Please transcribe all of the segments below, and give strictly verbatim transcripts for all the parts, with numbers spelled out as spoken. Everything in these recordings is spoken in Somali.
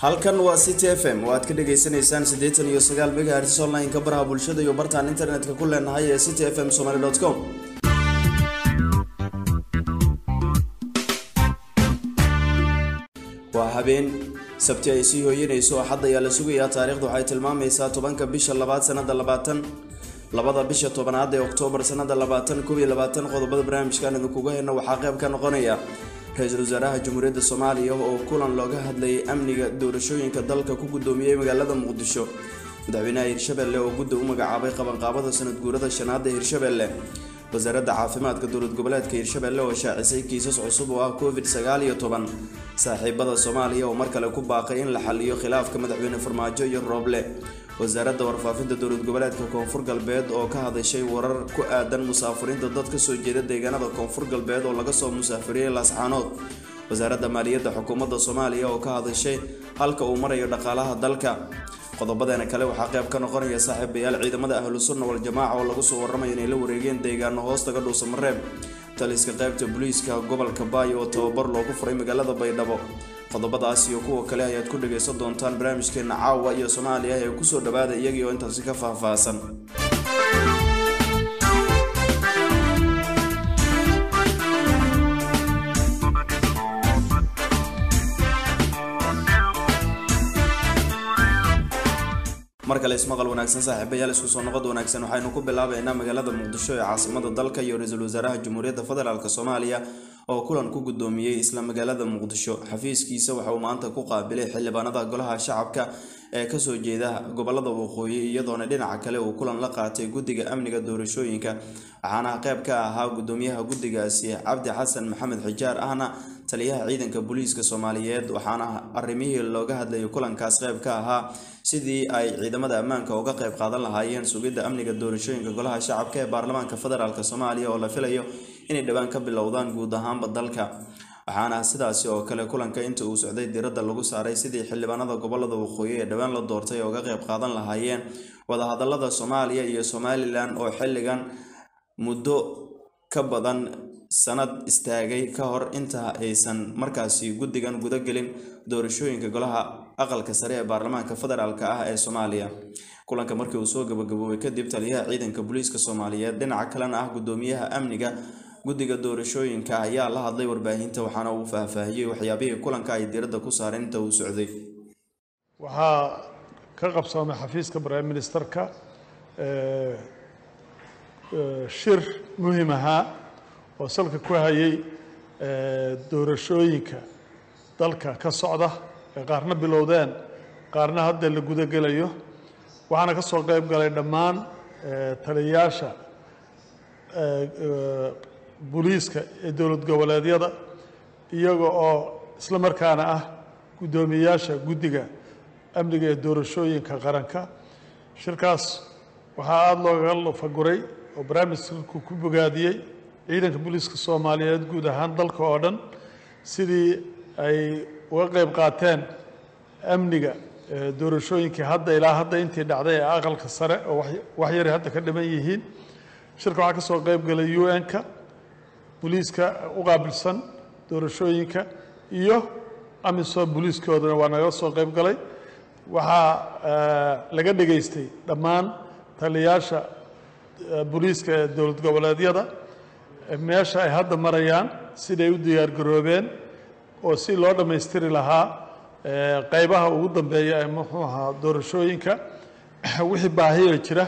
halkan waa City F M waad ka dhageysanaysaan siddeetan iyo sagaal megahertz online ka baraha bulshada iyo bartaan internetka ku leenahay ee city f m somali dot com. waa habeen sabti ay sii hooyanayso axad ayaa la sugayaa taariikhdu waxay tilmaamaysaa tobanka bisha labaad sanada labaatan labada bisha tobanaad ee Oktoobar sanada labaatan koob iyo labaatan qodobada barnaamijkan idinku hayno waxaa qayb ka noqonaya Ra'iisul Wasaaraha Jamhuuriyadda Soomaaliya oo kulan looga hadlayay amniga doorashooyinka dalka ku gudoomiyay magaalada Muqdisho. Madaxweynaha Hirshabelle oo guddo u magacaabay qabanqaabada sanad guurada shanaad ee Hirshabelle. Wasaaradda Caafimaadka Dowlad Goboleedka Hirshabelle oo shaacisay kiisas cusub oo ah covid sagaal iyo toban. Saaxiibada Soomaaliya oo mar kale ku baaqay in la xalliyo khilaafka madaxweyne Farmaajo iyo Roble. Wasaaradda Warfaafinta Dowlad Goboleedka Koonfur Galbeed oo ka hadashay warar ku aadan musaafiriinta dadka soo jeeda deegaanada Koonfur Galbeed oo laga soo musaafiriyay Laascaanood. Wasaaradda Maaliyadda Xukuumadda Soomaaliya oo ka hadashay halka uu marayo dhaqaalaha dalka. qodobadana kale waxaa qayb ka noqonaya saaxiibayaal ciidamada Ahlus Sunnah wal Jamaaca oo lagu soo waramayo inay la wareegeen deegaano hoosta ka dhuusan Mareeb. Taliska qaybta booliiska gobolka Baayo oo tababar loogu furay magaalada Baydhabo. qodobadaas iyo kuwa kale ayaad ku dhageysan doontaan barnaamijkeena caawa iyo Soomaaliya ee ku soo dhawaada iyagii oo intaas ka faahfaahsan. markale ismaqal wanaagsan saaxiibayaal isku soo noqod wanaagsan waxaynu ku bilaabaynaa magaalada Muqdisho ee caasimada dalka iyo Ra'iisul Wasaaraha Jamhuuriyadda Federaalka Soomaaliya oo kulan ku gudoomiyay isla magaalada Muqdisho. Xafiiskiisa waxa uu maanta ku qaabilay xildhibaanada golaha shacabka ee ka soo jeeda gobolada waqooyi iyadoona dhinaca kale uu kulan la qaatay guddiga amniga doorashooyinka. waxaana qayb ka ahaa gudoomiyaha guddigaasi Cabdi Xasan Maxamed Xijaar ahna taliyaha ciidanka booliiska Soomaaliyeed. waxaana arrimihii looga hadlayay kulankaas qayb ka ahaa sidii ay ciidamada ammaanka uga qayb qaadan lahaayeen sugidda amniga doorashooyinka golaha shacabka ee baarlamaanka federaalka Soomaaliya oo la filayo inay dhawaan ka bilowdaan guud ahaanba dalka. waxaana sidaasi oo kale kulanka inta uu socday diiradda lagu saaray sidii xildhibaanada gobolada waqooyi ee dhawaan la doortay uga qayb qaadan lahaayeen wada hadallada Soomaaliya iyo Somaliland oo xilligan muddo ka badan sanad istaagay ka hor inta aysan markaasi guddigan guda gelin doorashooyinka golaha aqalka sare ee baarlamaanka federaalka ah ee Soomaaliya. kulanka markii uu soo gabagaboobay kadib taliyaha ciidanka booliiska Soomaaliyeed dhinaca kalena ah gudoomiyaha amniga guddiga doorashooyinka ayaa la hadlay warbaahinta waxaana uu faahfaahiyay waxyaabihii kulanka ay diiradda ku saareen inta uu socday. waxaa ka qabsoomay xafiiska Prime Ministerka ee shir muhiim ah oo salka ku hayay doorashooyinka dalka ka socda ee qaarna bilowdeen qaarna hadda la guda gelayo. waxaana ka soo qayb galay dhammaan taliyayaasha booliiska ee dowlad goboleedyada iyaga oo isla markaana ah gudoomiyayaasha guddiga amniga ee doorashooyinka qaranka. shirkaas waxaa aada looga lafaguray oo barnaamijku ku bogaadiyey ciidanka booliiska Soomaaliyeed guud ahaan dalka oo dhan sidii ay uga qayb qaateen amniga doorashooyinkii hadda ilaa hadda intii dhacday ee aqalka sare oo wax yar hadda ka dhiman yihiin. shirka waxaa ka soo qayb galay U N-ka booliiska u qaabilsan doorashooyinka iyo amisom booliiskoodana waa naga soo qayb galay. waxaa laga dhageystay dhammaan taliyayaasha booliiska ee dowlad goboleedyada meesha ay hadda marayaan siday u diyaar garoobeen oo si loo dhameystiri lahaa qaybaha ugu dambeeya ee muxuu ahaa doorashooyinka wixii baahiyo jira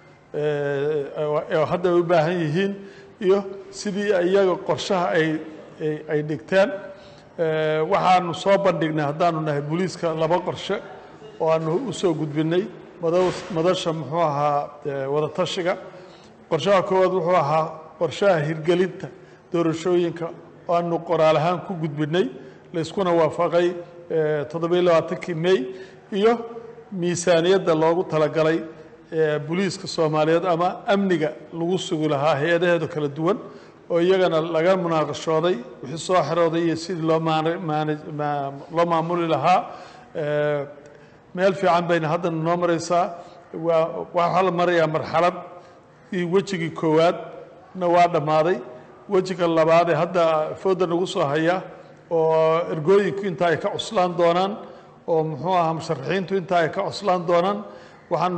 ee hadda u baahan yihiin iyo sidii iyaga qorshaha ay ay dhigteen. waxaanu soo bandhignay haddaanu nahay booliiska laba qorshe oo aanu u soo gudbinay madasha muxuu ahaa wada tashiga. qorshaha koowaad wuxuu ahaa qorshaha hirgelinta doorashooyinka oo aanu qoraal ahaan ku gudbinay la iskuna waafaqay toddoba iyo labaatankii May iyo miisaaniyadda loogu talagalay booliiska Soomaaliyeed ama amniga lagu sugi lahaa hay'adaheeda kala duwan oo iyagana laga munaaqashooday wixii soo xirooday iyo sidii loo loo maamuli lahaa. meel fiican bayna hadda noo maraysaa. waxaa la marayaa marxalad wejigii koowaad na waa dhammaaday. wejiga labaad ee hadda fooda nagu soo haya oo ergooyinku inta ay ka cuslaan doonaan oo muxuu ahaa musharaxiintu inta ay ka coslaan doonaan waxaanu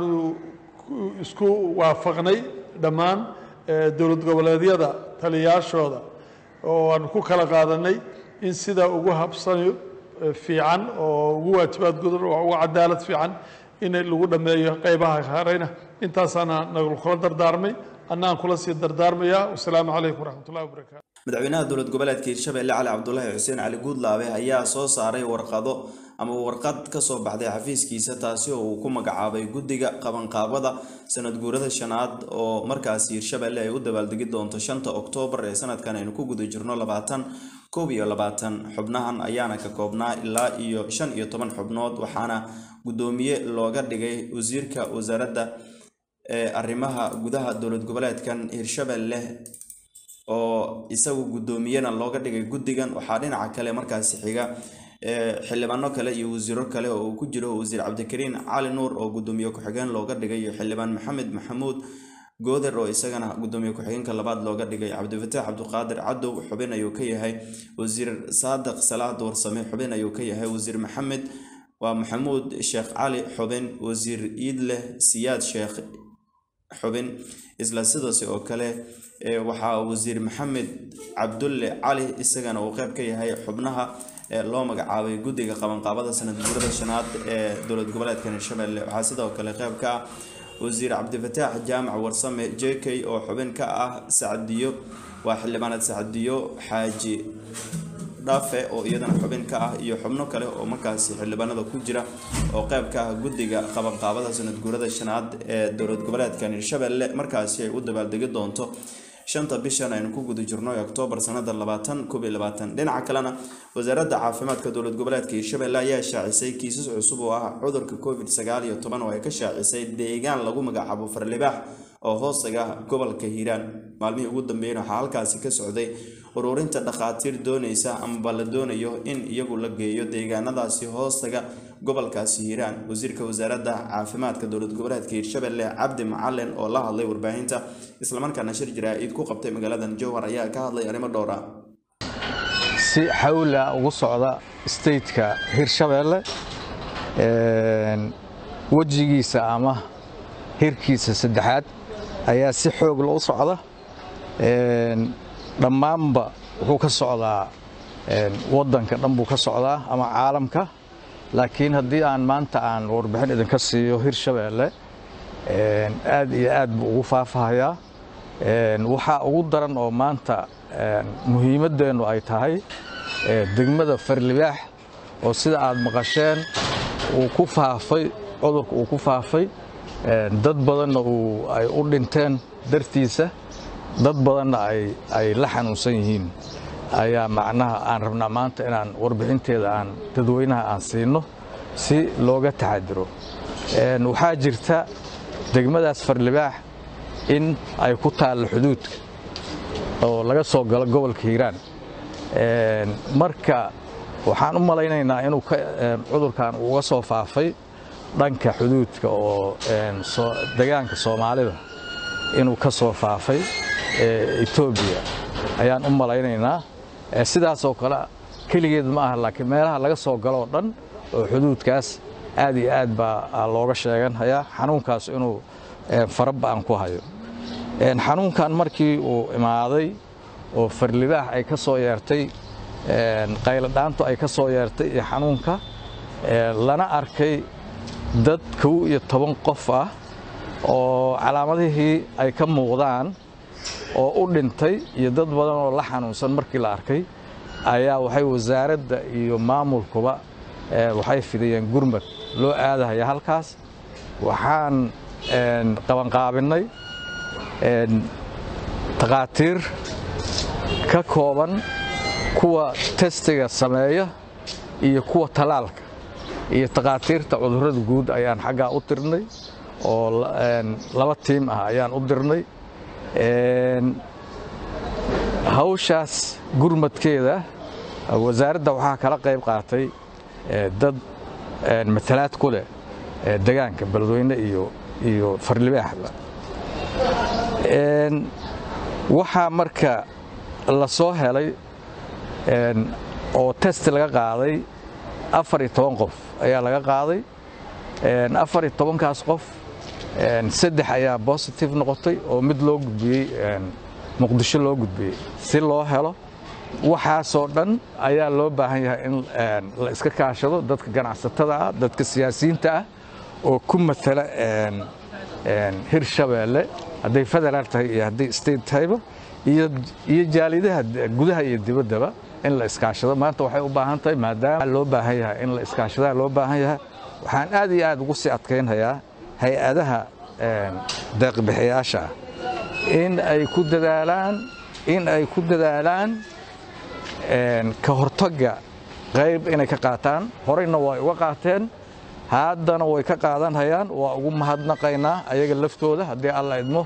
isku waafaqnay dhammaan dowlad goboleedyada taliyaashooda oo aan ku kala qaadanay in sida ugu habsani fiican oo ugu waajibaad gudan oo ugu cadaalad fiican in lagu dhameeyo qaybaha harayna intaasana nagu kula dardaarmay annaan kula sii dardaarmaya. Wassalaamu calaykum waraxmatullahi wabarakaatu. madaxweynaha dowlad goboleedka Hirshabelle Cali Cabdullaahi Xuseen Cali Guudlaabe ayaa soo saaray warqado ama warqad ka soo baxday xafiiskiisa taasi oo uu ku magacaabay guddiga qabanqaabada sanad guurada shanaad oo markaas Hirshabelle ay u dabaaldegi doonto shanta Oktoobar ee sanadkan aynu ku guda jirno labaatan koob iyo labaatan. xubnahan ayaana ka koobnaa ilaa iyo shan iyo toban xubnood waxaana gudoomiye looga dhigay wasiirka wasaaradda ee arrimaha gudaha dowlad goboleedkan Hirshabelle oo isagu gudoomiyana looga dhigay guddigan. waxaa dhinaca kale markaas xiga xildhibaano kale iyo wasiiro kale oo ku jiro wasiir Cabdikariin Cali Nuur oo gudoomiye ku-xigeen looga dhigay iyo xildhibaan Maxamed Maxamuud Gooder oo isagana gudoomiye ku-xigeenka labaad looga dhigay. Cabdifataax Cabdiqaadir Cadow xubin ayuu ka yahay. wasiir Saadiq Salaad Warsame xubin ayuu ka yahay. wasiir Maxamed waa Maxamuud Sheekh Cali xubin. wasiir Iidle Siyaad Sheekh xubin. isla sidaas oo kale waxaa wasiir Maxamed Cabdulle Cali isagana uu qayb ka yahay xubnaha loo magacaabay guddiga qabanqaabada sanad guurada shanaad ee dowlad goboleedka Hirshabelle. waxaa sidoo kale qayb ka ah wasiir Cabdifataax Jaamac Warsame J K oo xubin ka ah Sacdiyo waa xildhibaanad Sacdiyo Xaaji Dhaafe oo iyadana xubin ka ah iyo xubno kale oo markaas xildhibaanada ku jira oo qayb ka ah guddiga qabanqaabada sanad guurada shanaad ee dowlad goboleedka Hirshabelle markaas ay u dabaaldegi doonto shanta bishan aynu ku guda jirno Oktoobar sanada labaatan koob iyo labaatan. dhinaca kalena wasaaradda caafimaadka dowlad goboleedka Hirshabelle ayaa shaacisay kiisas cusub oo ah cudurka covid sagaal iyo toban oo ay ka shaacisay deegaan lagu magacaabo Farlibaax oo hoostaga gobolka Hiiraan. maalmihii ugu dambeeyay waxaa halkaasi ka socday ururinta dhaqaatiir doonaysa ama la doonayo in iyagu la geeyo deegaanadaasi hoostaga gobolkaasi Hiiraan. wasiirka wasaaradda caafimaadka dowlad goboleedka Hirshabelle Cabdi Macalin oo la hadlay warbaahinta isla markaana shir jaraa'id ku qabtay magaalada Jowhar ayaa ka hadlay arrimo dhowr ah. si xawla ugu socda state-ka Hirshabelle een wajigiisa ama hirkiisa saddexaad ayaa si xoog loo socda. een dhammaanba wuxuu ka socdaa een wadanka dhan buu ka socdaa ama caalamka. laakiin haddii aan maanta aan warbixin idinka siiyo Hirshabelle een aad iyo aad buu ugu faafahayaa. een waxa ugu daran oo maanta een muhiimadeenu ay tahay degmada Farlibaax oo sida aad maqasheen uu ku faafay cudurku uu ku faafay dad badan oo ay u dhinteen dartiisa dad badan ay ay la xanuunsan yihiin ayaa macnaha aan rabnaa maanta inaan warbixinteeda aan dadweynaha aan siino si looga taxadiro. een waxa jirta degmadaas Farlibaax in ay ku taal xuduudka oo laga soo galo gobolka Hiiraan. een marka waxaan u malaynaynaa inuu cudurkan uga soo faafay dhanka xuduudka oo een soo deegaanka Soomaalida inuu ka soo faafay Ethiopia ayaan u malaynaynaa. sidaas oo kale kaligeed ma aha laakiin meelaha laga soo galo dhan oo xuduudkaas aad iyo aad baa looga sheegan hayaa xanuunkaas inuu farabaan ku hayo. een xanuunkan markii uu imaaday oo Farlibaax ay ka soo yeertay een qaylo dhaanto ay ka soo yeertay iyo xanuunka lana arkay dad kow iyo toban qof ah oo calaamadihii ay ka muuqdaan oo u dhintay iyo dad badan oo la xanuunsan markii la arkay ayaa waxay wasaaradda iyo maamulkuba waxay fidiyeen gurmad loo aadayo halkaas. waxaan een qaban qaabinay een taqaatiir ka kooban kuwa testiga sameeya iyo kuwa talaalka iyo taqaatiirta cudurrada guud ayaan xagga u tirnay oo een laba tiim ah ayaan u dirnay. een hawshaas gurmadkeeda wasaaradda waxaa kala qayb qaatay dad een matalaad ku leh deegaanka Beledweyne iyo iyo Farlibaaxba. een waxa marka la soo helay een oo test laga qaaday afar iyo toban qof ayaa laga qaaday afar iyo toban kaas qof saddex ayaa positive noqotay oo mid loo gudbiyey muqdisho loo gudbiyey si loo helo waxaasoo dhan ayaa loo baahan yahay in la iska kaashado dadka ganacsatada ah dadka siyaasiyiinta ah oo ku matala Hirshabeelle hadday federal tahay iyo hadday state tahayba iyo iyo jaalidaha gudaha iyo dibaddaba in la iskaashado maanta waxay u baahan tahay maadaama loo baahan yahay in la iskaashado loo baahan yahay waxaan aad iyo aad ugu sii adkeynayaa hay'adaha deeq bixiyaasha in ay ku dadaalaan in ay ku dadaalaan ka hortagga qayb inay ka qaataan horeyna way uga qaateen haddana way ka qaadan hayaan waa ugu mahadnaqaynaa ayaga laftooda haddii alla idmo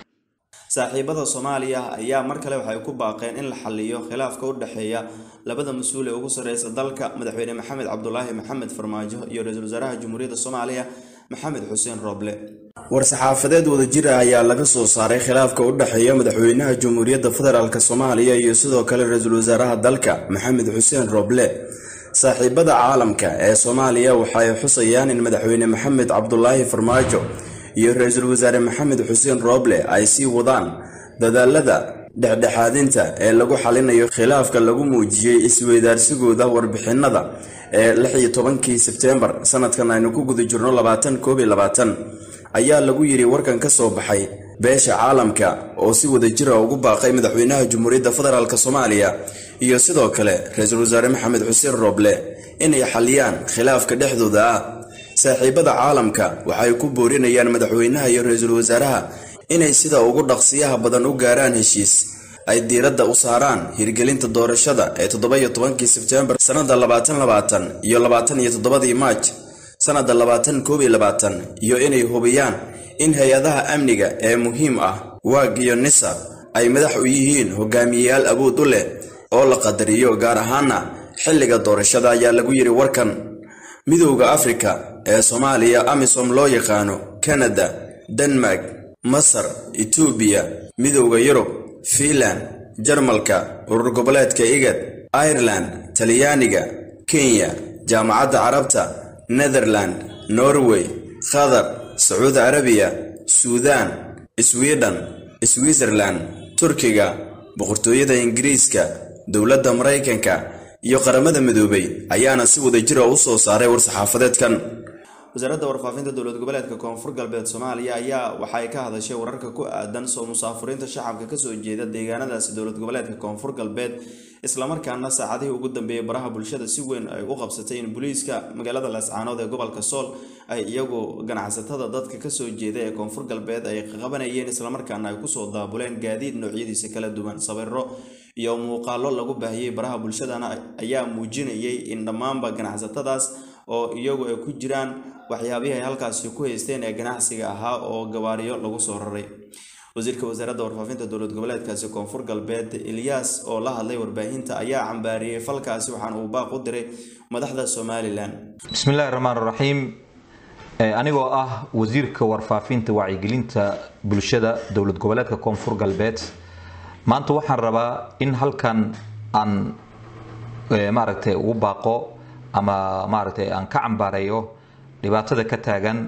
saaxiibada Soomaaliya ayaa mar kale waxay ku baaqeen in la xalliyo khilaafka u dhaxeeya labada mas'uul ee ugu sareysa dalka madaxweyne Maxamed Cabdullaahi Maxamed Farmaajo iyo ra'iisul wasaaraha Jamhuuriyadda Soomaaliya Maxamed Xuseen Roble war-saxaafadeed wadajir ah ayaa laga soo saaray khilaafka u dhaxeeya madaxweynaha Jamhuuriyadda Federaalka Soomaaliya iyo sidoo kale ra'iisul wasaaraha dalka Maxamed Xuseen Roble saaxiibada caalamka ee Soomaaliya waxay xusayaan in madaxweyne Maxamed Cabdullaahi Farmaajo iyo ra'iisul wasaare Maxamed Xuseen Roble ay sii wadaan dadaalada dhexdhexaadinta ee lagu xalinayo khilaafka lagu muujiyay isweydaarsigooda warbixinada ee lix iyo tobankii Sebtembar sanadkan aynu ku guda jirno labaatan koob iyo labaatan ayaa lagu yiri warkan ka soo baxay beesha caalamka oo si wadajir ah ugu baaqay madaxweynaha Jamhuuriyadda Federaalka Soomaaliya iyo sidoo kale ra'iisul wasaare Maxamed Xuseen Roble inay xaliyaan khilaafka dhexdooda ah saaxiibada caalamka waxay ku boorinayaan madaxweynaha iyo ra'iisul wasaaraha inay sida ugu dhaqsiyaha badan u gaaraan heshiis ay diiradda u saaraan hirgelinta doorashada ee toddoba iyo tobankii Sebtembar sanada labaatan labaatan iyo labaatan iyo toddobadii Maaj sanada labaatan koob iyo labaatan iyo inay hubiyaan in hay'adaha amniga ee muhiim ah waag iyo nisa ay madax u yihiin hogaamiyayaal awood u leh oo la qadariyo gaar ahaana xilliga doorashada ayaa lagu yiri warkan midowga Afrika ee Soomaaliya AMISOM loo yaqaano Canada Denmark Masar Ethiopia midowga Yurub Finland Jarmalka urur goboleedka IGAD Ireland Talyaaniga Kenya Jaamacadda Carabta Netherland Norway Qatar Saudi Arabia Sudan Sweden Switzerland Turkiga boqortooyada Ingiriiska dawladda Mareykanka iyo qaramada midoobay ayaana si wadajir ah u soo saaray war-saxaafadeedkan wasaaradda warfaafinta dowlad goboleedka Koonfur Galbeed Soomaaliya ayaa waxay ka hadashay wararka ku aadan soo musaafiriinta shacabka ka soo jeeda deegaanadaas dowlad goboleedka Koonfur Galbeed isla markaana saacadihii ugu dambeeyay baraha bulshada si weyn ay u qabsatay in booliiska magaalada Laascaanood ee gobolka Sool ay iyagu ganacsatada dadka ka soo jeeda ee Koonfur Galbeed ay qabanayeen isla markaana ay ku soo daabuleen gaadiid noocyadiisa kala duwan sawirro iyo muuqaallo lagu baahiyay baraha bulshadana ayaa muujinayay in dhammaanba ganacsatadaas oo iyagu ay ku jiraan waxyaabaha halkaas ku haysteen ee ganacsiga ahaa oo gawaariyo lagu soo raray wasiirka wasaaradda warfaafinta dowlad goboleedkaasi Koonfur Galbeed Ilyas oo la hadlay warbaahinta ayaa cambaariyay falkaasi waxaan uu baaq u diray madaxda Somaliland bismillaahir rahmaanir rahiim anigoo ah wasiirka warfaafinta wacyigelinta bulshada dowlad goboleedka Koonfur Galbeed maanta waxaan rabaa in halkan aan maaragtay ugu baaqo ama maaragtay aan ka cambaareeyo dhibaatada ka taagan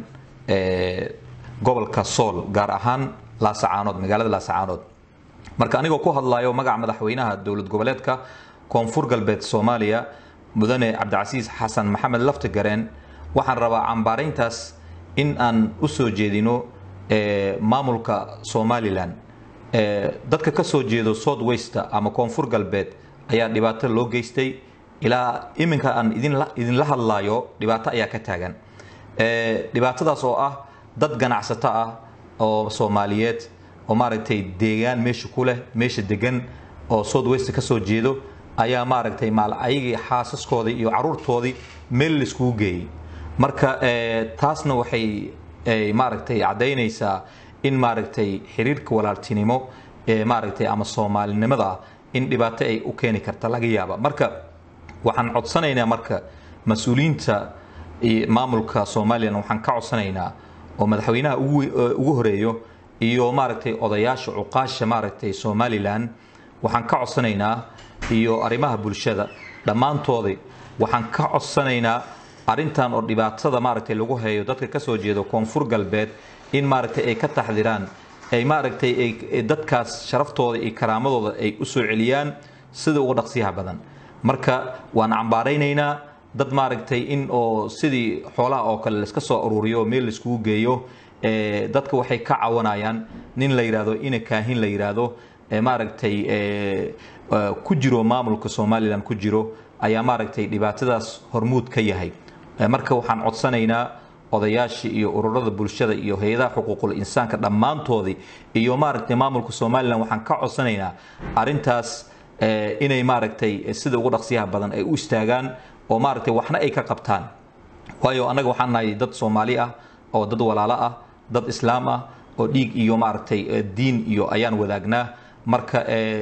ee gobolka Sool gaar ahaan Laascaanood magaalada Laascaanood marka anigoo ku hadlayo magaca madaxweynaha dowlad goboleedka Koonfur Galbeed Soomaaliya mudane Cabdicasiis Xasan Maxamed Laftigareen waxaan rabaa cambaareyntaas in aan u soo jeedino ee maamulka Somaliland ee dadka ka soo jeedo South West ama Koonfur Galbeed ayaa dhibaato loo geystay ilaa iminka aan idin la idin la hadlayo dhibaato ayaa ka taagan ee dhibaatadaas oo ah dad ganacsato ah oo Soomaaliyeed oo maaragtay deegaan meesha ku leh meesha degan oo South West ka soo jeedo ayaa maaragtay maal ayagii xaasaskoodii iyo caruurtoodii meel la isku geeyay marka ee taasna waxay ay maaragtay cadeynaysaa in maaragtay xiriirka walaaltinimo ee maaragtay ama Soomaalinimada in dhibaato ay u keeni karta laga yaabo marka waxaan codsanaynaa marka mas'uuliyiinta maamulka Soomaaliya waxaan ka codsanaynaa oo madaxweynaha ugu ugu horeeyo iyo maaragtay odayaasha cuqaasha maaragtay Somaliland waxaan ka codsanaynaa iyo arimaha bulshada dhamaantoodii waxaan ka codsanaynaa arintan oo dhibaatada maaragtay lagu hayo dadka ka soo jeedo koonfur galbeed in maaragtay ay ka taxdiraan ay maaragtay ay dadkaas sharaftooda iyo karaamadooda ay u soo celiyaan sida ugu dhaqsiyaha badan marka waan cambaaraynaynaa dad maaragtay in oo sidii xoolaha oo kale iska soo ururiyo meel la isku geeyo ee dadka waxay ka cawanayaan nin la yiraahdo ina kaahin la yiraahdo ee maaragtay ee ku jiro maamulka Soomaaliland ku jiro ayaa maaragtay dhibaatadaas hormuud ka yahay marka waxaan codsanaynaa odayaashii iyo ururada bulshada iyo hay'adaha xuquuqul insaanka dhamaantoodii iyo maaragtay maamulka Soomaaliland waxaan ka codsanaynaa arintaas inay maaragtay sida ugu dhaqsiyaha badan ay u istaagaan oo maaragtay waxna ay ka qabtaan waayo anaga waxaan nahay dad Soomaali ah oo dad walaalo ah dad islaam ah oo dhiig iyo maaragtay diin iyo ayaan wadaagnaa marka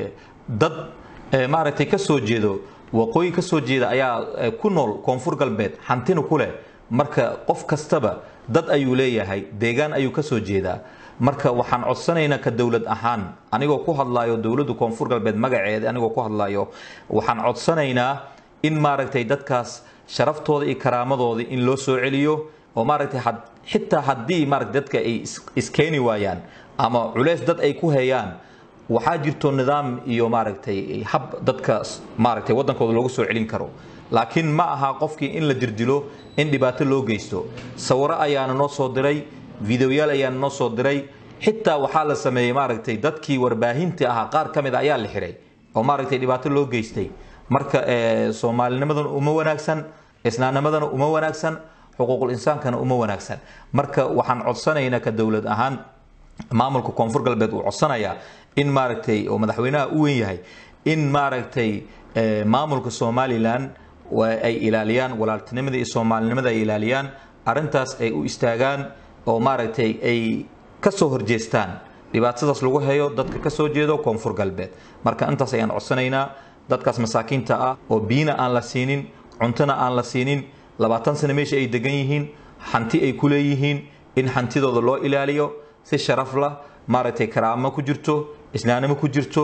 dad maaragtay ka soo jeedo waqooyi ka soo jeeda ayaa ku nool koonfur galbeed hantina ku leh marka qof kastaba dad ayuu leeyahay deegaan ayuu ka soo jeedaa marka waxaan codsanaynaa ka dawlad ahaan anigoo ku hadlaayo dawladda koonfur galbeed magaceeda anigoo ku hadlaayo waxaan codsanaynaa in maaragtay dadkaas sharaftooda iyo karaamadooda in loo soo celiyo oo maaragtay xitaa haddii maaragtay dadka ay iskeeni waayaan ama culeys dad ay ku hayaan waxaa jirto nidaam iyo maaragtay hab dadka maaragtay wadankooda loogu soo celin karo laakiin ma aha qofkii in la dirdilo in dhibaato loo geysto sawiro ayaana noo soo diray fiidiyoyaal ayaana noo soo diray xitaa waxaa la sameeyay maaragtay dadkii warbaahinta ahaa qaar ka mid ah ayaa la xiray oo maaragtay dhibaato loo geystay marka Soomaalinimadan uma wanaagsan islaamnimadan uma wanaagsan xuquuqul insaankana uma wanaagsan marka waxaan codsanaynaa ka dawlad ahaan maamulka koonfur galbeed uu codsanaya in maaragtay oo madaxweynaha u weyn yahay in maaragtay maamulka Soomaaliland ay ilaaliyaan walaaltinimada iyo Soomaalinimada ay ilaaliyaan arintaas ay u istaagaan oo maaragtay ay ka soo horjeestaan dhibaatadaas lagu hayo dadka ka soo jeedo koonfur galbeed marka intaas ayaan codsanaynaa dadkaas masaakiinta ah oo biina aan la siinin cuntana aan la siinin labaatan sano meesha ay degan yihiin hanti ay ku leeyihiin in hantidooda loo ilaaliyo si sharaf la maaragtay karaamo ku jirto islaamnimo ku jirto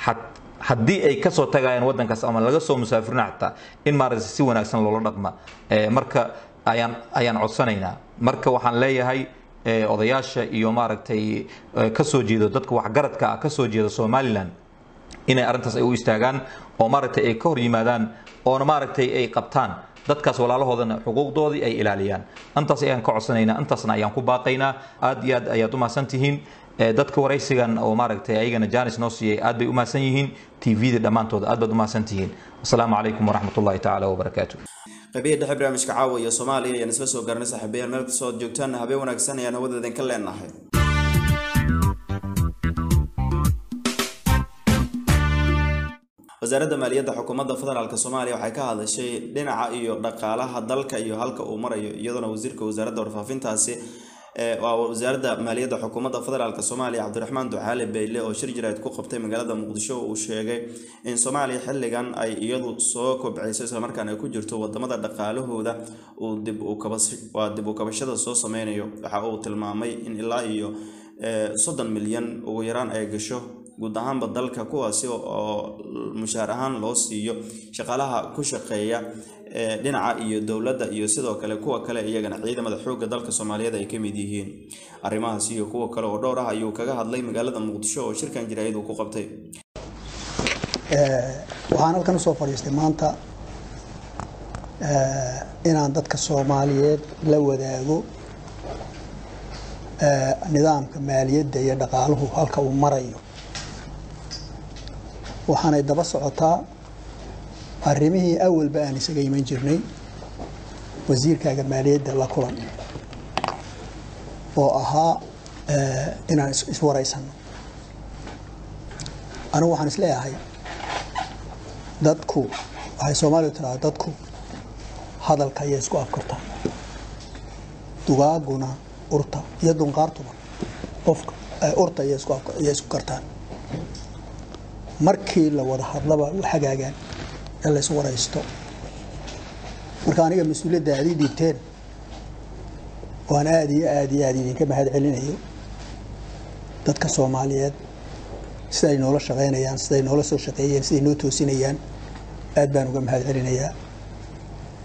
haddii ay ka soo tagayaan wadankaas ama laga soo musaafirna xataa in maaragtay si wanaagsan loola dhaqma marka ayaan ayaan codsanaynaa marka waxaan leeyahay odayaasha iyo maaragtay ka soo jeedo dadka wax garadka ah ka soo jeeda Soomaaliland inay arintaas ay u istaagaan oo maaragtay ay ka hor yimaadaan oo maaragtay ay qabtaan dadkaas walaalahoodana xuquuqdoodii ay ilaaliyaan antaas ayaan ka codsanaynaa antaasna ayaan ku baaqaynaa aad iyo aad ayaad u mahadsantihiin dadka waraysigan oo maaragtay ayagana jaanis noo siiyay aad bay u mahadsan yihiin tvda dhammaantooda aad baad u mahadsantihiin assalaamu calaykum waraxmatullaahi tacaala wabarakaatu qabiil dhexe barnaamijka caawa iyo Soomaaliya ayaan isla soo gaarnay saaxiibayaal meel soo joogtaan habeen wanaagsan ayaan wadada ka leenahay wasaaradda maaliyadda xukuumadda federaalka Soomaaliya waxay ka hadashay dhinaca iyo dhaqaalaha dalka iyo halka uu marayo iyadoo wasiirka wasaaradda warfaafintaasi ee wasaaradda maaliyadda xukuumadda federaalka Soomaaliya Cabdiraxmaan Ducaale Beyle oo shir jiraad ku qabtay magaalada Muqdisho uu sheegay in Soomaaliya xilligan ay iyadu soo kobcisay isla markaana ay ku jirto wadamada dhaqaalahooda uu dib u kabasho waa dib u kabashada soo sameynayo waxa uu tilmaamay in ilaa iyo soddon milyan ugu yaraan ay gasho guud ahaanba dalka kuwaasi oo mushaar ahaan loo siiyo shaqaalaha ku shaqeeya dhinaca iyo dawladda iyo sidoo kale kuwa kale iyagana ciidamada xoogga dalka Soomaaliyeed ay ka mid yihiin arrimahaas iyo kuwa kale oo dhowr ah ayuu kaga hadlay magaalada Muqdisho oo shirkan jiraayad uu ku qabtay ee waxaan halkan soo fariistay maanta ee inaan dadka Soomaaliyeed la wadaago ee nidaamka maaliyadda iyo dhaqaaluhu halka uu marayo waxaanay daba socotaa arrimihii awalba aan isaga iman jirnay wasiirkaaga maaliyadda la kulan oo ahaa inaan iswaraysano anigu waxaan isleeyahay dadku waxay Soomaalidu tiraahdaa dadku hadalka ayay isku afkartaan dugaaguna urta iyo dunqaartuba qofka urta ayay isku ayay isku kartaan markii la wada hadlaba waxagaagan la isku waraysto marka aniga mas'uuliyadda aad ii dhiibteen waan aad iyo aad iyo aad idinka mahad celinayo dadka Soomaaliyeed sida ay noola shaqeynayaan sida ay noola soo shaqeeyeen sida ay noo toosinayaan aad baan uga mahad celinayaa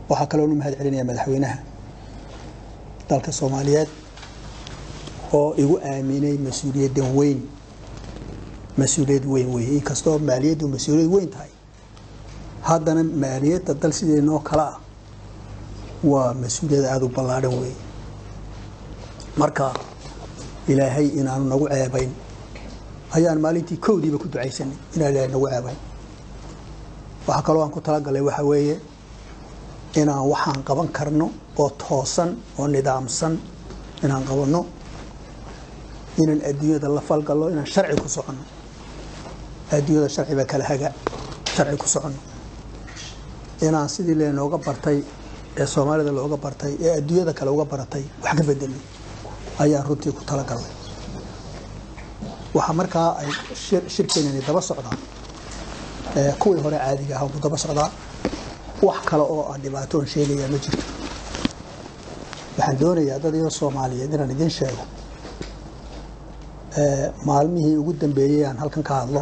waxaa kaloo nu mahad celinaya madaxweynaha dalka Soomaaliyeed oo igu aaminay mas'uuliyaddan weyn mas'uuliyad weyn weyn inkastoo maaliyaddu mas'uuliyad weyn tahay haddana maaliyadda dal sideenoo kala ah waa mas'uuliyad aad u ballaaran weyn marka ilaahay inaanu nagu ceebayn ayaan maalintii koodiiba ku ducaysanay inaan ilaahay nagu ceebayn waxa kaloo aan ku talagalay waxa weeye inaan waxaan qaban karno oo toosan oo nidaamsan inaan qabanno inaan adduunyada la falgalno inaan sharci ku socono adduunyada sharci ba kala haga sharci ku socono inaan sidii leenooga bartay ee Soomaalida looga bartay ee adduunyada kale uga baratay wax ka bedelno ayaa runtii ku talagalay waxa markaa ay shirkeenani daba socdaan ee kuwii hore caadiga ah oo daba socdaa wax kale oo aan dhibaato sheegaya ma jirto waxaan doonayaa dad iyo Soomaaliyeed inaan idin sheego ee maalmihii ugu dambeeyay aan halkan ka hadlo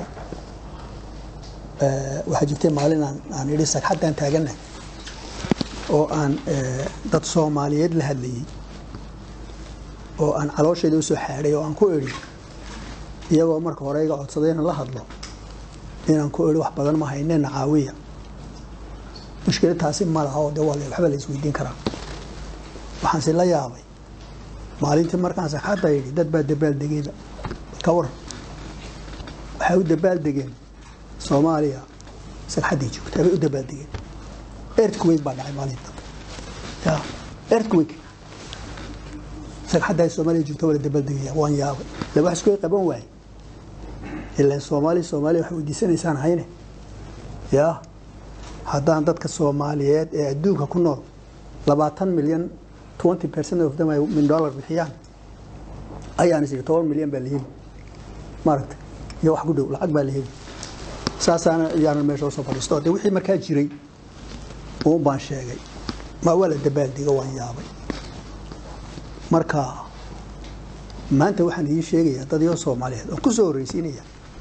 ee waxa jirtay maalin aan aan idhi sagxadan taaganay oo aan dad Soomaaliyeed la hadlayay oo aan caloosheeda u soo xaaray oo aan ku eri iyagoo marka hore iga codsadeen la hadlo inaan ku eri wax badan ma hayneen caawiya mushkiladaasi ma laha oo dawal waxba la isweydiin karaa waxaan si la yaabay maalintii markaan saxaada yiri dad baa dabaal degayba ka war waxa uu dabaal degeen Soomaaliya saxadii joogtay ay u dabaal degeen earthquake baa dhacay maalinta ya earthquake saxada Soomaaliya joogtay wala dabaal degaya waan yaabay la wax isku qaban waay ilaa Soomaali Soomaali waxa u diisanaysan hayne ya haddaan dadka Soomaaliyeed ee adduunka ku nool labaatan milyan twenty percent of them ay min dollar bixiyaan ayaan isii toban milyan baa leeyahay marka iyo wax ku dhow lacag baa leeyahay saasana yaan meesha soo fadhiisto de wixii markaa jiray oo baan sheegay ma wala dabaal diga waan yaabay marka maanta waxaan ii sheegayaa dad iyo Soomaaliyeed oo ku soo horeysiinaya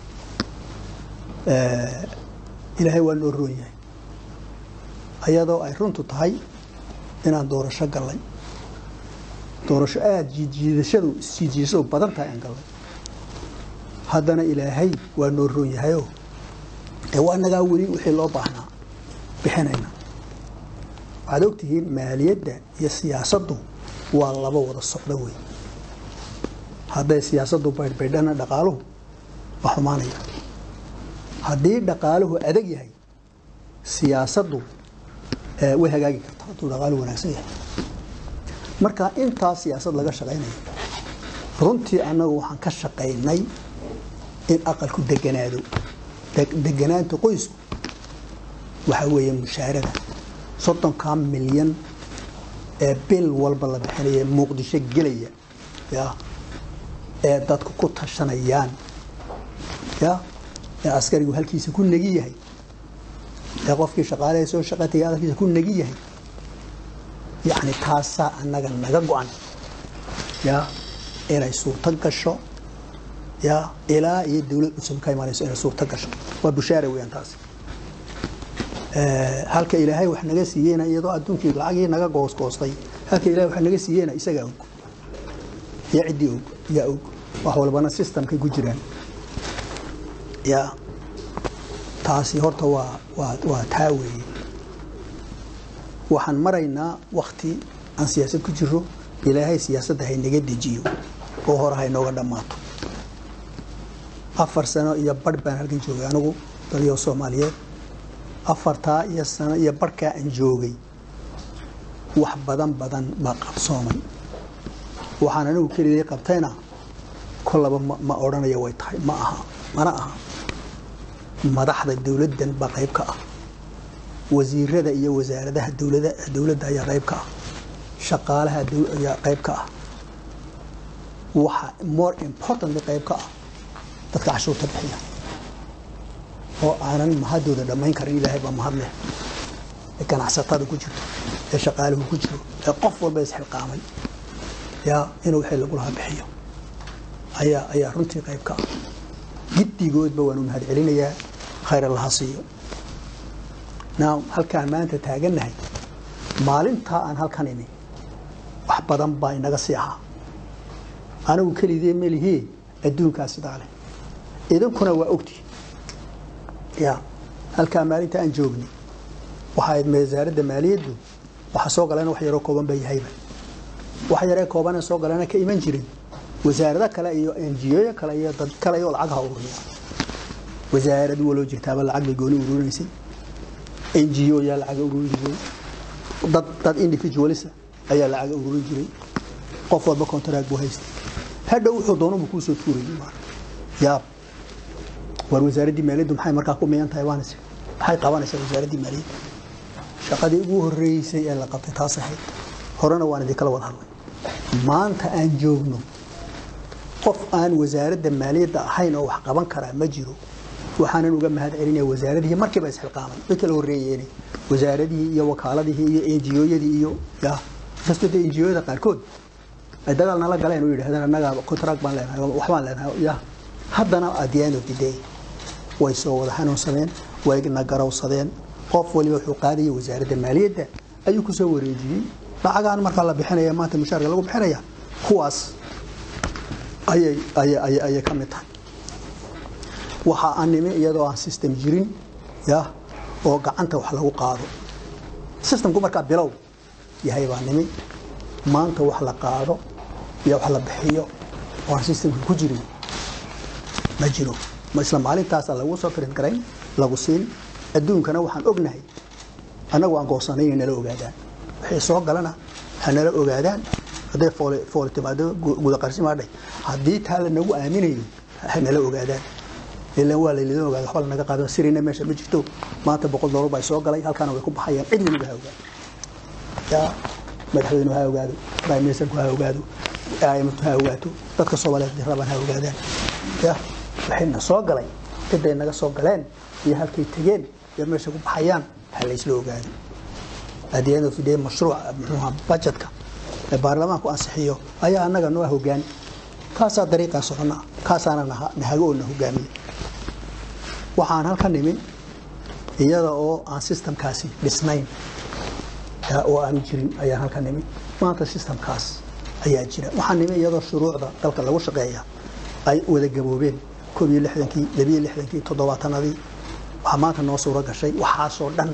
ee ilaahay waa noo roon yahay ayadoo ay runtu tahay inaan doorasho galay doorasho aad jiidashadu jiidashadu badan tahay aan galay haddana ilaahay waa noo roon yahay oo ee waa naga wali wixii loo baahnaa bixinayna waxaad ogtihiin maaliyadda iyo siyaasaddu waa laba wada socda weey hadday siyaasaddu baydhbaydhana dhaqaaluhu waa xumaanaya haddii dhaqaaluhu adag yahay siyaasaddu ee way hagaagi kartaa hadduu dhaqaaluhu wanaagsan yahay marka intaa siyaasad laga shaqaynayo runtii annagu waxaan ka shaqaynay in aqalku deganaado deganaanta qoysku waxa weeye mushaarada soddonka milyan ee bil walba la bixinayo Muqdisho gelaya ya ee dadku ku tashanayaan ya ee askarigu halkiisa ku nagi yahay ee qofkii shaqaaleey soo shaqatay halkiisa ku nagi yahay yani taasa annaga naga go'an ya inay suurta gasho ya ilaa iyo dawlad cusub ka imaanayso inay suurta gasho waa bushaare weeyaan taas ee halka ilaahay wax naga siiyeen iyadoo adduunkii lacagii naga goos goostay halka ilaahay wax naga siiyeen isaga og ya cidii og ya og wax walbana systemka ku jiraan ya taasi horta waa waa waa taaweey waxaan maraynaa waqti aan siyaasad ku jiro ilaahay siyaasadda hay naga dejiyo oo hore hay nooga dhamaato afar sano iyo badh baan halkan joogay anigu daliyo Soomaaliyeed afarta iyo sano iyo badhka aan joogay wax badan badan ma qabsoomay waxaan anigu kaliya qabtayna kullaba ma oranayo way tahay ma aha mana aha madaxda dawladdan ba qayb ka ah wasiirada iyo wasaaradaha dawladda dawladda ayaa qayb ka ah shaqaalaha ayaa qayb ka ah waxa more important qayb ka ah dadka cashuurta bixiya oo aanan mahadooda dhamayn karin ilaahay ba mahad leh ee ganacsatada ku jirto ee shaqaaluhu ku jiro ee qof walba is xilqaamay ya inuu wixii lagu lahaa bixiyo ayaa ayaa runtii qayb ka ah giddigoodba waan u mahad celinayaa khayr Allah siiyo now halkaan maanta taaganahay maalinta aan halkan imi wax badan baa inaga sii ahaa anigu kelidii meelihii adduunkaas sidaa leh idinkuna waa ogti ya halka maalinta aan joognay waxa ay wasaaradda maaliyaddu waxa soo galeen wax yar oo kooban bay hayba wax yar oo kooban soo galeen ka iman jiray wasaaradda kale iyo N G O kale iyo dad kale oo lacag ha ururiya wasaaraddu walo jirtaaba lacag bay gooni ururinaysa N G O yaa lacag ururinaysa dad dad individuals ayaa lacag ururin jiray qof walba contract buu haystay hadda wuxuu doono ku soo tuuray yaa war wasaaradda maaliyaddu maxay markaa ku meeyan tahay waanaysa maxay qabanaysaa wasaaradda maaliyadda shaqadii ugu horeysay ee la qabtay taas ahayd horena waan idin kala wada hadlay maanta aan joogno qof aan wasaaradda maaliyadda ahayn oo wax qaban kara ma jiro waxaan uga mahad celinay wasaaradii markiiba is xilqaamay dadka la horeeyeen wasaaradii iyo wakaaladii iyo N G O-yadii iyo ya kastoo N G O-yada qaarkood ay dagaal nala galeen oo yiraahdeen anaga contract baan leenahay wax baan leenahay ya haddana at the end of the day way soo wada xanuunsadeen way nagarowsadeen qof waliba wuxuu qaadayay wasaaradda maaliyadda ayuu ku soo wareejiyay lacagaan marka la bixinayo maanta mushaarka lagu bixinaya kuwaas ayay ayay ayay ka mid tahay waxa aan nimi iyadoo aan system jirin ya oo gacanta wax lagu qaado systemku marka bilow yahay baan nimi maanta wax la qaado iyo wax la bixiyo oo systemku ku jirin ma jiro ma isla maalintaas lagu soo print gareyn lagu siin adduunkana waxaan ognahay anagu aan goosanay inay la ogaadaan wixii soo galana hanala ogaadaan haday foole foole timaado guud qarshi maadhay hadii taa la nagu aaminayo hanala ogaadaan ilaa waa la leeyahay ogaad waxba naga qaado sirina meesha ma jirto maanta boqol dollar bay soo galay halkaana way ku baxayaan cid waliba ha ogaado ya madaxweynuhu ha ogaado prime minister ha ogaado I M F ha ogaato dadka Soomaaliyeed rabaan ha ogaadaan ya waxayna soo galay ciday naga soo galeen iyo halkay tageen iyo meesha ku baxayaan hal isla ogaado adiyada fidee mashruuc muxuu budgetka ee baarlamaanku ansixiyo ayaa anaga noo hogaan kaasa dariiqa socona kaasana nahago oo hogaamiye waxaan halkan nimi iyada oo aan systemkaasi dhisnayn oo aan jirin ayaa halkan nimi maanta systemkaas ayaa jira waxaan nimi iyadoo shuruucda dalka lagu shaqeeyo ay wada gaboobeen koob iyo lixdankii laba iyo lixdankii toddobaatanadii waxa maanta noo suura gashay waxa soo dhan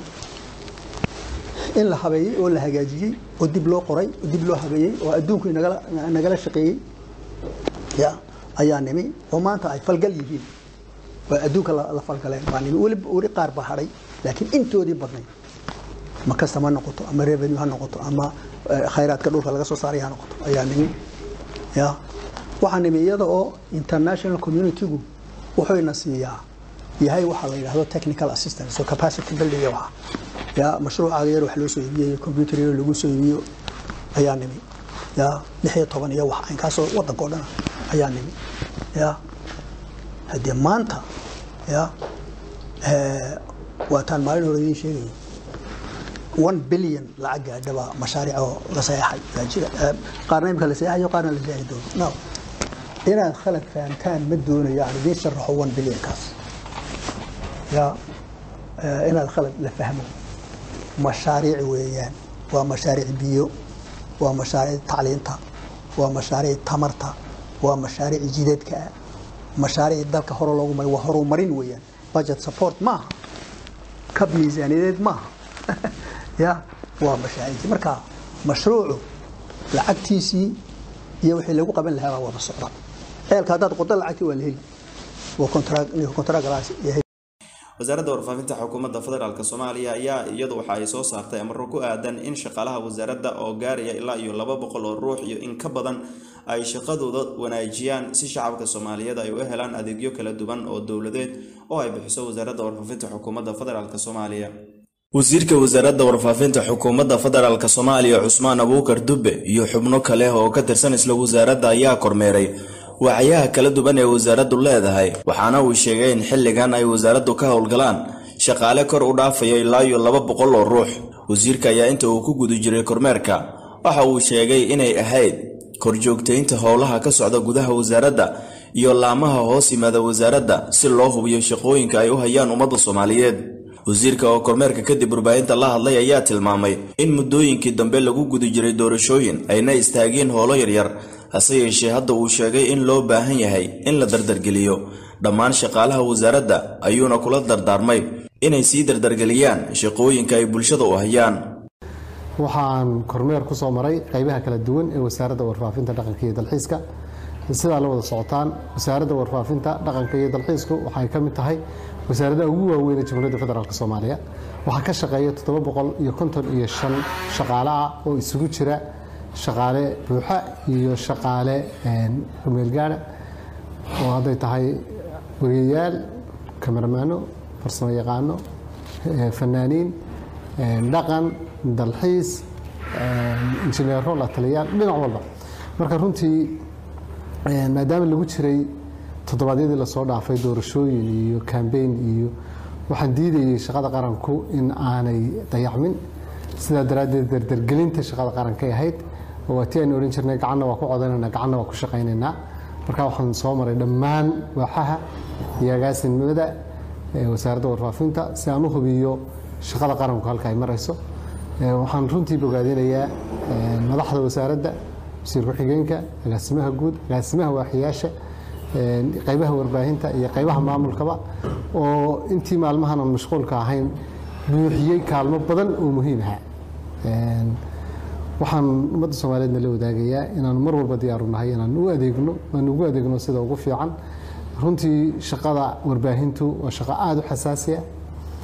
in la habeeyay oo la hagaajiyay oo dib loo qoray oo dib loo habeeyay oo adduunku inaga nagala shaqeeyay ya ayaa nimi oo maanta ay falgal yihiin waa adduunka la falgaleen baa nimi wali wali qaar ba haray laakiin intoodii badnay ma ka sama noqoto ama revenue ha noqoto ama khayraadka dhulka laga soo saaray ha noqoto ayaa nimi ya waxa nimi iyada oo international community-gu wuxuu ina siiyaa yahay waxa la yiraahdo technical assistance so capacity building waxa ya mashruuca yar wax loo soo iibiyay computer yar lagu soo iibiyo ayaa nimi ya lix iyo toban iyo wax in ka soo wadanka oo dhan ayaa nimi ya hadii maanta ya ee wataan maalin hore idin sheegay one billion lacag gaadhaba mashaariic oo la saxay jira qaarna imka la saxayo qaarna la saxay doono no inaad khalad fahamtaan ma doonayo aan idin sharaxo one billion kaas ya inaad khalad la fahmo mashaariic weeyaan waa mashaariic biyo waa mashaariic tacliinta waa mashaariic tamarta waa mashaariic jidadka mashaariic dalka hore loogu maray waa horumarin weeyaan budget support ma ka miisaaniyadeed ma ya waa mashaariic marka mashruucu lacagtiisii iyo wixii lagu qaban lahaa waa wada socda eelka dad qodal lacagtii waa la heli waa contract iyo contract galaas wasaaradda warfaafinta xukuumadda federaalka Soomaaliya ayaa iyadu waxa ay soo saartay amaro ku aadan in shaqaalaha wasaaradda oo gaaraya ilaa iyo laba boqol oo ruux iyo in ka badan ay shaqadooda wanaajiyaan si shacabka Soomaaliyeed ay u helaan adeegyo kala duwan oo dawladeed oo ay bixiso wasaaradda warfaafinta xukuumadda federaalka Soomaaliya. wasiirka wasaaradda warfaafinta xukuumadda federaalka Soomaaliya Cusmaan Abuukar Dubbe iyo xubno kale oo ka tirsan isla wasaaradda ayaa kormeeray wacyaha kala duwan ee wasaaraddu leedahay waxaana uu sheegay in xilligan ay wasaaraddu ka howlgalaan shaqaale kor u dhaafaya ilaa iyo laba boqol oo ruux. wasiirka ayaa inta uu ku guda jiray kormeerka waxa uu sheegay inay ahayd korjoogteynta howlaha ka socda gudaha wasaaradda iyo laamaha hoos yimaada wasaaradda si loo hubiyo shaqooyinka ay u hayaan ummadda Soomaaliyeed. wasiirka oo kormeerka kadib warbaahinta la hadlay ayaa tilmaamay in muddooyinkii dambe lagu guda jiray doorashooyin ayna istaageen howlo yaryar hase yeeshee hadda uu sheegay in loo baahan yahay in la dardargeliyo dhammaan shaqaalaha wasaaradda ayuuna kula dardaarmay inay sii dardargeliyaan shaqooyinka ay bulshada u hayaan. waxaan kormeer ku soo maray qaybaha kala duwan ee wasaaradda warfaafinta dhaqanka iyo dalxiiska sida la wada socotaan wasaaradda warfaafinta dhaqanka iyo dalxiisku waxay ka mid tahay wasaaradda ugu waaweyn ee Jamhuuriyadda Federaalka Soomaaliya waxa ka shaqeeya toddoba boqol iyo konton iyo shan shaqaale ah oo isugu jira shaqaale buuxa iyo shaqaale meel gaar oo haday tahay wariyaal kameramaano farsamo yaqaano fanaaniin dhaqan dalxiis injineero la taliyaal dhinac walba marka runtii maadaama lagu jiray toddobaadyadii la soo dhaafay doorashooyin iyo campaign iyo waxaan diidayay shaqada qaranku in aanay dayacmin sida daraaddeed dardargelinta shaqada qaranka ay ahayd oo waati aan oran jirnay gacanna waa ku codanayna gacanna waa ku shaqaynaynaa marka waxaan soo maray dhammaan waaxaha iyo agaasinimada wasaaradda warfaafinta si aan u hubiyo shaqada qaranku halka ay marayso waxaan runtii bogaadinayaa madaxda wasaaradda wasiir ku-xigeenka agaasimaha guud agaasimaha waaxiyaasha qaybaha warbaahinta iyo qaybaha maamulkaba oo intii maalmahan aan mashquulka ahayn buuxiyey kaalmo badan oo muhiim ah waxaan ummadda Soomaaliyeed la wadaagayaa inaan mar walba diyaar u nahay inaan u adeegno aan ugu adeegno sida ugu fiican runtii shaqada warbaahintu waa shaqo aad u xasaasi ah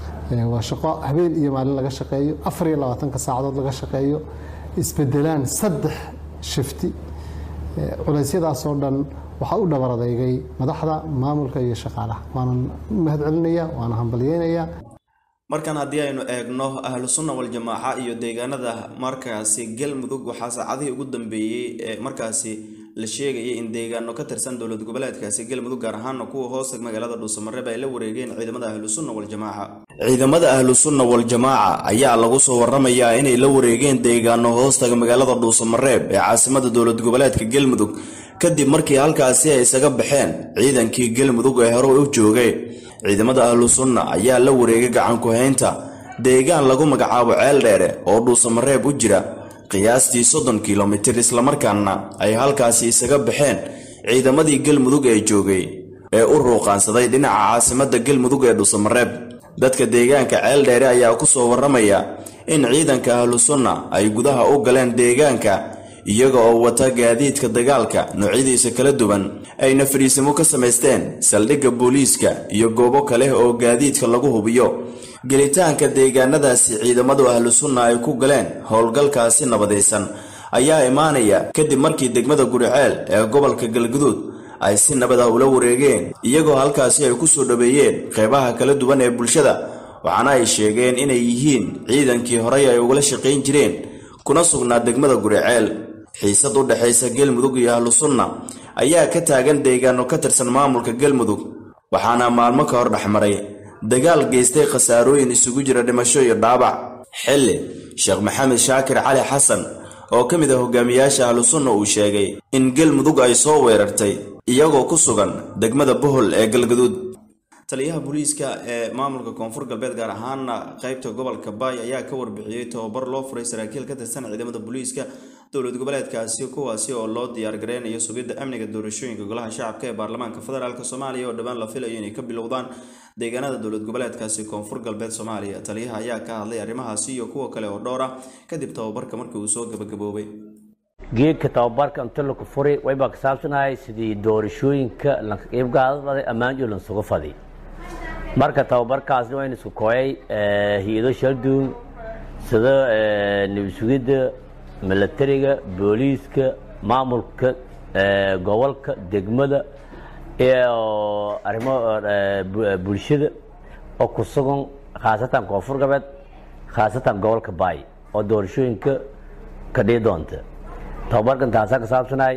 waa shaqo habeen iyo maalin laga shaqeeyo afar iyo labaatan saacadood laga shaqeeyo isbedelaan saddex shifti culaysyadaas oo dhan waxa uu dhabaradaygay madaxda maamulka iyo shaqaalaha waan mahadcelinayaa waan hambalyeeynaya markan haddii aynu eegno ahlu sunna wal jamaaca iyo deegaanada markaasi galmudug waxaa saacadihii ugu dambeeyay ee markaasi la sheegayay in deegaano ka tirsan dowlad goboleedkaasi galmudug gaar ahaan kuwa hoos magaalada Dhuusamareeb ay la wareegeen ciidamada ahlu sunna wal jamaaca ciidamada ahlu sunna wal jamaaca ayaa lagu soo waramayaa inay la wareegeen deegaano hoos magaalada Dhuusamareeb ee caasimadda dowlad goboleedka galmudug kadib markii halkaasi ay isaga baxeen ciidankii galmudug ee hore u joogay ciidamada ahlu sunna ayaa la wareegay gacan ku haynta deegaan lagu magacaabo ceel dheere oo Dhuusamareeb u jira qiyaastii soddon kiiloomitir isla markaana ay halkaasi isaga baxeen ciidamadii galmudug ee joogay ee u ruuqaansaday dhinaca caasimadda galmudug ee Dhuusamareeb dadka deegaanka ceel dheere ayaa ku soo waramaya in ciidanka ahlu sunna ay gudaha u galeen deegaanka iyaga oo wata gaadiidka dagaalka noocyadiisa kala duwan ayna fariisimo ka sameysteen saldhigga booliiska iyo goobo kale oo gaadiidka lagu hubiyo gelitaanka deegaanadaasi ciidamadu ahlu sunna ay ku galeen howlgalkaasi nabadaysan ayaa imaanaya kadib markii degmada Guriceel ee gobolka Galgaduud ay si nabad ah ula wareegeen iyagoo halkaasi ay ku soo dhabeeyeen qaybaha kala duwan ee bulshada waxaana ay sheegeen inay yihiin ciidankii hore ay uga shaqeyn jireen kuna sugnaa degmada Guriceel xiisad u dhaxaysa galmudug iyo ahlu sunna ayaa ka taagan deegaano ka tirsan maamulka galmudug waxaana maalmo ka hor dhaxmaray dagaal geystay khasaarooyin isugu jira dhimasho iyo dhaabac xilli Sheekh Maxamed Shaakir Cali Xasan oo ka mid ah hogaamiyaasha ahlu sunna uu sheegay in galmudug ay soo weerartay iyagoo ku sugan degmada Bohol ee Galgaduud taliyaha booliiska ee maamulka koonfur galbeed gaar ahaan qaybta gobolka Baay ayaa ka warbixiyay tababar loo furay saraakiil ka tirsan ciidamada booliiska dowlad goboleedkaasi kuwaasi oo loo diyaar gareynayo sugidda amniga doorashooyinka golaha shacabka ee baarlamaanka federaalka Soomaaliya oo dhawaan la filayo inay ka bilowdaan deegaanada dowlad goboleedkaasi koonfur galbeed Soomaaliya taliyaha ayaa ka hadlay arrimahaasi iyo kuwa kale oo dhowr ah kadib tababarka markii uu soo gabagaboobay geedka tababarka inta la ku furay way ba ka saabsanahay sidii doorashooyinka la qaybgalada ammaan iyo la sugo fadhi marka tababarkaasna waa in isku kooyay hay'ado sharduun sida nabadgelyada militariga booliiska maamulka gobolka degmada iyo arrimo bulshada oo ku sugan khaasatan koonfur galbeed khaasatan gobolka Baay oo doorashooyinka ka dhigi doonta tababarkan taas ka saabsanahay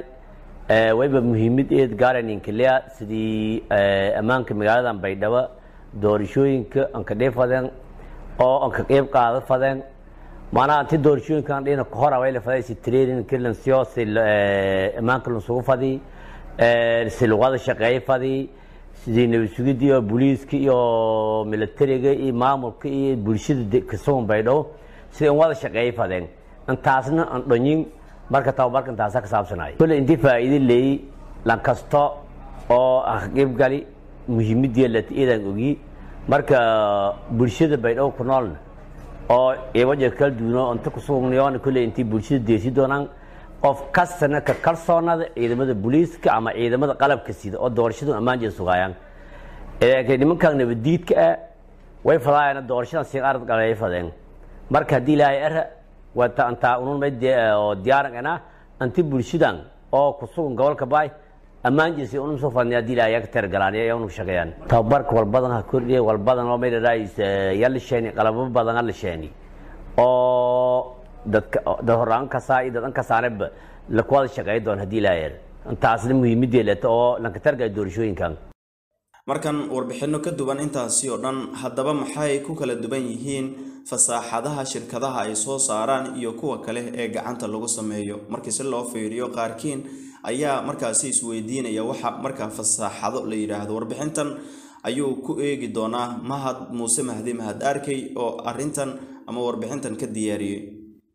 wayba muhiimad ee gaaraninka leeya sidii ammaanka magaalada Baydhabo doorashooyinka aan ka dheefadeen oo aan ka qayb qaado fadeen maana anti doorashooyinkan dhina ka hor away la faday si training kilan siyaasi ammaanka la soo fadi si luqada shaqeey fadi sidii nabadgelyada iyo booliiska iyo militariga iyo maamulka iyo bulshada kasoo baydho si aan wada shaqeey fadeen intaasna aan dhanyin marka tababarka intaas ka saabsanay kulli intii faa'iido leey lan kasto oo aqib gali muhiimadii la tiidan ogi marka bulshada baydho ku nool oo ay wajah kala duwan inta ku sugnayaan kulli intii bulshada deesi doonaan qof kastana ka kalsoonada ciidamada booliiska ama ciidamada qalabka sida oo doorashadu ammaan sugayaan ee nimankan nabadiidka ah way falaayaan doorashada si arad galay fadeen marka hadii ilaahay ara wata anta unun meedii oo diyaarana anti bulshadan oo ku sugan gobolka baay ammaan jeesi unun soo fadniya hadii ilaahay ka tirgalaan ee unu shaqeeyaan tababarka wal badan ha kordhiye wal badan oo meeday raayis yal sheeni qalab badan la sheeni oo dadka horaan ka saayid dadka ka saarib la kuwada shaqeey doon hadii ilaahay intaasna muhiimadii leeto oo lanka targa doorashooyinkan markan warbixino ka duwan intaasi oo dhan haddaba maxay ku kala duwan yihiin fasaaxadaha shirkadaha ay soo saaraan iyo kuwa kale ee gacanta lagu sameeyo markii si loo fiiriyo qaarkiin ayaa markaasi isweydiinaya waxa marka fasaaxado la yiraahdo warbixintan ayuu ku eegi doonaa Mahad Muuse Mahdi Mahad Arkay oo arintan ama warbixintan ka diyaariyay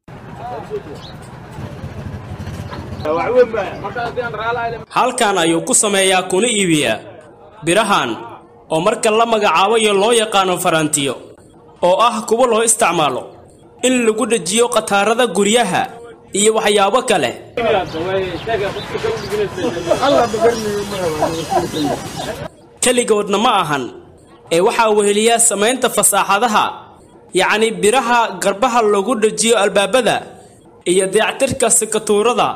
halkan ayuu ku sameeyaa kuna iibiya birahan oo marka la magacaabayo loo yaqaan farantiyo oo ah kuwa loo isticmaalo in lagu dhajiyo qataarada guryaha iyo waxyaabo kale kaligoodna ma ahan ee waxa weheliya sameynta fasaaxadaha yacni biraha garbaha lagu dhajiyo albaabada iyo dayactirka sikatuurada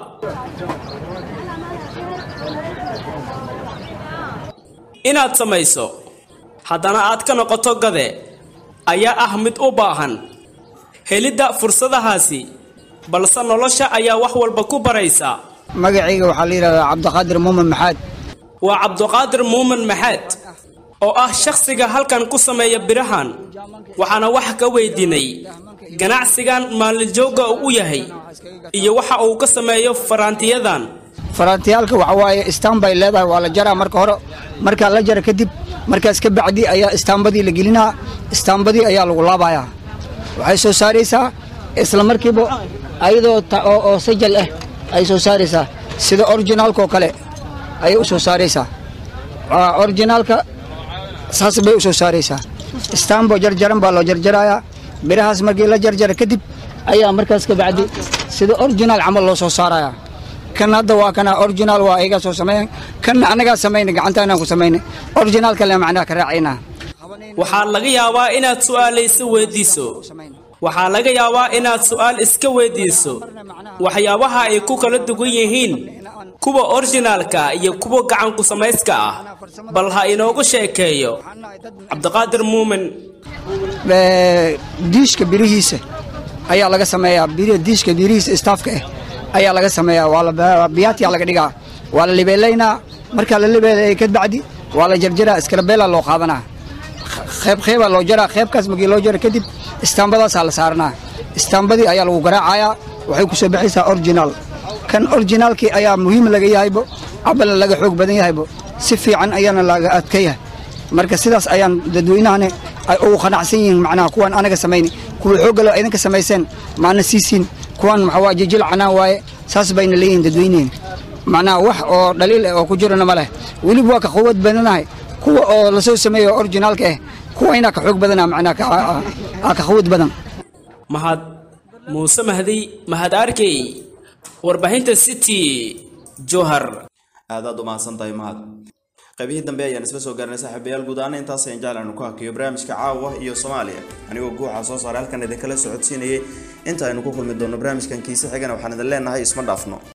inaad samayso haddana aad ka noqoto gade ayaa ah mid u baahan helidda fursadahaasi balse nolosha ayaa wax walba ku baraysa magacayga waxaa la yiraahdaa Cabdiqaadir Muumin Maxaad waa Cabdiqaadir Muumin Maxaad oo ah shakhsiga halkan ku sameeya birahan waxaana wax ka weydiinay ganacsigan maalijooga uu yahay iyo waxa uu ka sameeyo farantiyadan farantiyalka waxa waaye istaanbay leedahay waa la jaraa marka hore marka la jara kadib markaas ka bacdi ayaa istaanbadii la gelinaa istaanbadii ayaa lagu laabayaa waxay soo saaraysaa isla markiiba ayadoo oo sajal ah ay soo saaraysaa sida originalka kale ay u soo saaraysaa originalka saas bay u soo saaraysaa istaanbo jarjaran baa loo jarjarayaa birahaas markii la jarjara kadib ayaa markaas ka bacdi sida original camal loo soo saarayaa kan hadda waa kana original waa iga soo sameeyay kan anaga sameeyay gacantaana ku sameeyay original kale macna ka raacayna waxa laga yaabaa inaad su'aalayso weydiiso waxa laga yaabaa inaad su'aal iska weydiiso waxyaabaha ay ku kala duwan yihiin kuwa originalka iyo kuwa gacan ku samayska ah bal ha inoogu sheekeeyo Cabdiqaadir Muumin diishka birihiisa ayaa laga sameeyaa biriha diishka birihiisa staafka ah ayaa laga sameeyaa waa la biyaati laga dhigaa waa la libeelaynaa marka la libeelay ka bacdi waa la jarjaraa iskarbeela loo qaadanaa qayb qayb loo jaraa qaybkaas markii loo jaro kadib istaambadaas la saarnaa istaambadii ayaa lagu garaacayaa waxay ku soo baxaysaa original kan originalki ayaa muhiim laga yahaybo abal laga xoog badan yahaybo si fiican ayaana laga adkeeyaa marka sidaas ayaan dadweynahan ay ugu qanacsan yihiin macnaha kuwan anaga sameeyay kuwa xoog leh idinka sameeyeen maana siisiin kuwan waxa waa jijil canaan waaye saas bayna leeyihiin dadweynahan macnaha wax oo dhaliil oo ku jirana ma leh wali waa ka quwad badanahay kuwa oo la soo sameeyo originalka ah kuwa ina ka xoog badana macnaha ka ka quwad badan Mahad Muuse Mahdi Mahad Arkay warbaahinta City Johar aad u mahadsantahay Mahad qaybihii dambe ayaan isla soo gaarnay saaxiibayaal guud ahaan intaas ayaan jeclaan ku hakiyo barnaamijka caawa iyo Soomaaliya anigoo guuxa soo saaray halkan idin kala socodsiinayay inta aynu ku kulmi doono barnaamijkan kiisa xigana waxaan idin leenahay isma dhaafno